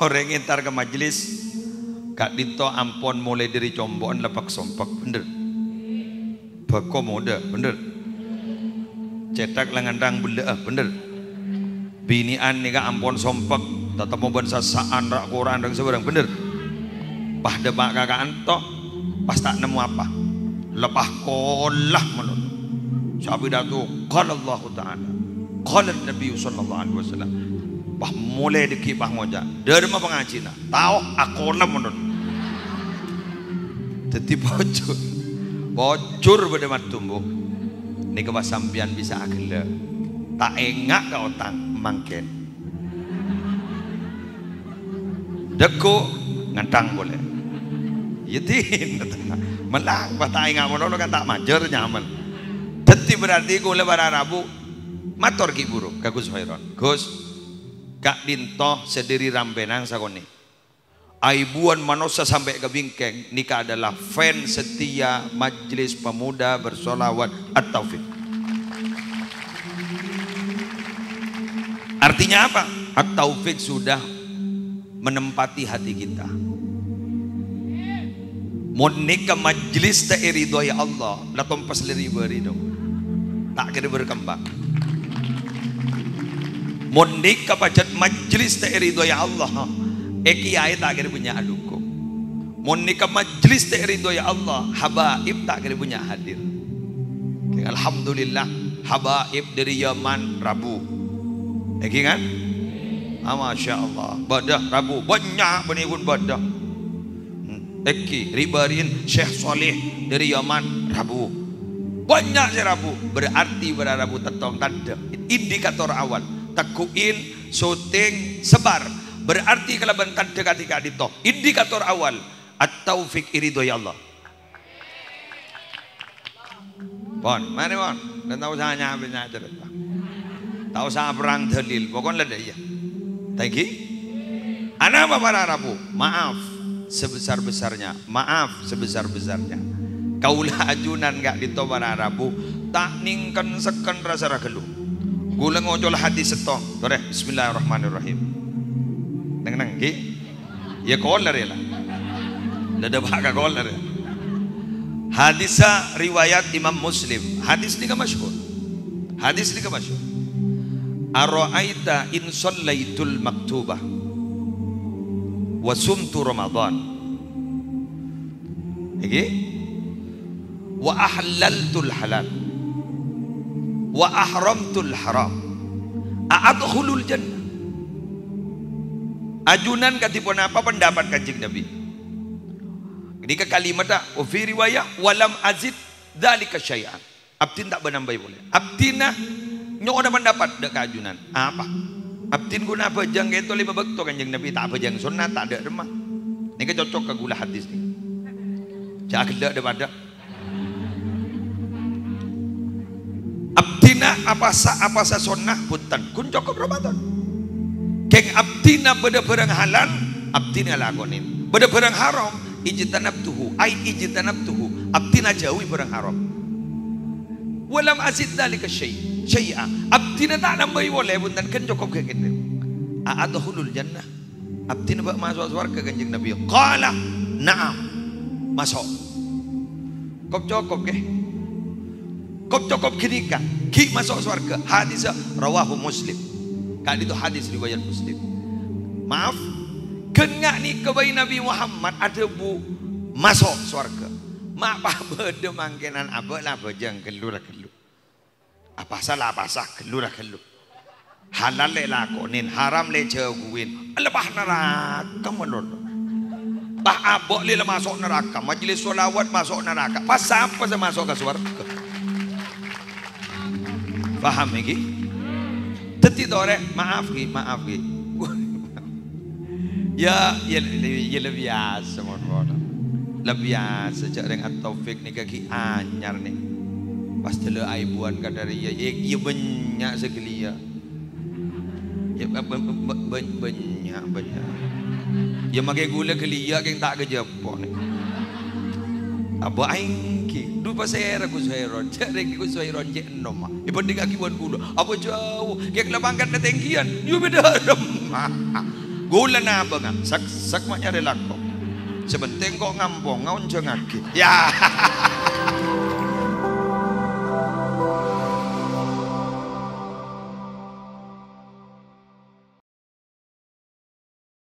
orang ntar ke majelis Kak Dito ampun mulai dari combon lepak sompak bener bako muda bener cetak lengan bela bener binian nih kak ampun sompak tetap mau bersasaan rak Quran dan sebarang bener pah debak kakak antok pas tak nemu apa lepah kolah menurut sabi datu qala Allah Ta'ala qala Nabi sallallahu alaihi wasallam pah mulai deki pah ngoja dari mah pengaji nah tahu akolah menurut jadi bocor pada mat tumbuk ini kepas sampian bisa agel tak engak ke otang mangken deku ngentang boleh yaitin melang patah engak mono kan tak majer nyaman jadi berarti gue lebaran Rabu mator ki buruk ke Gus Khairon Gus Kak Dinto sediri rambenang sakoni aibuan manusia sampai ke bingkeng nikah adalah fan setia Majelis Pemuda Bersolawat At-Taufik. Artinya apa? At-Taufik sudah menempati hati kita. Mau nikah majelis tak iridoi Allah, latom pas leri beri dong, tak kira berkembang. Mau nikah pajat majelis tak iridoi Allah. Kiai tak kira punya aduku. Mau nikah majlis tak ridho ya Allah, habaib tak kira punya hadir. Alhamdulillah habaib dari Yaman Rabu. Kan? Masya Allah. Badah Rabu banyak penikun badah. Ribarin Syekh Saleh dari Yaman Rabu. Banyak si Rabu. Berarti pada Rabu tetong tanda. Indikator awal. Tekuin, syuting, sebar. Berarti kalau bentar dekat itu indikator awal At-Taufik iridho ya Allah. Bon, mari bon. Dan tahu saya nyambilnya cerita. Tahu saya perang dalil. Pokoknya ada ya. Thank you. Anak apa para Rabu? Maaf sebesar-besarnya. Maaf sebesar-besarnya. Kaulah ajunan gak dito para Rabu. Tak ningkan seken rasa ragelu. Gula ngocol hati setong. Tore. Bismillahirrahmanirrahim. Nang ki ya kolar ya lah ada baka kolar ya hadisah riwayat Imam Muslim hadis ni ka masyhur ara'aita in shallaitul maktubah wa sumtu ramadan wa ahlaltul halal wa ahramtul haram a'adkhulul jannah. Ajunan katipun apa pendapat Kanjeng Nabi? Ini ke kalimat tak fi riwayat walam azid dzalika syai'an. Abdin tak menambah boleh. Abdina nyo ada pendapat dek ajunan. Apa? Abdin guna apa jang itu lima bekto Kanjeng Nabi tak apa jang sunnah tak ada remah. Ini ke cocok ke gula hadis ni. Cak ada daripada Abdina apa sa sunnah punten kun cukup Ramadan. Keng abdina pada barang halal abdina lakonin pada barang haram ijtanabtuhu abdina jauhi barang haram walam azid dzalika syai'a abdina tak nambahi boleh punten kan cukup kayak gitu a'adkhulul jannah abdina bak masuk surga Kanjeng Nabi qala na'am masuk kop cukup kenika ki masuk surga hadis rawahu Muslim. Kali itu hadis riwayat Muslim. Maaf, kengak ni kebayi Nabi Muhammad ada bu masuk surga. Mak apa beda mangkenan apa lah bejang kelur. Apa salah kelur. Halal le lakonin, haram le jauhin. Lebah neraka menurut. Bah abok le masuk neraka, majelis solawat masuk neraka. Pas apa saya masuk ke surga? Paham lagi? Teti tore maaf ki ya lebih biasa lebih biasa cak dengan Taufik ni kaki anyar ni pas tele aibuan kadari ya banyak sekali ya banyak ya makai gula kelia yang tak kejepon ni Aba aing ki, du pasir aku Khairon, cari aku Khairon je nom. Ibu dengar kibuan gula, apa jauh, kayak kelabangkan ketengkian, you beda dem. gula na ba nga sak sak ma nyari lako sebenting kok ngampong ngaon jengaki ya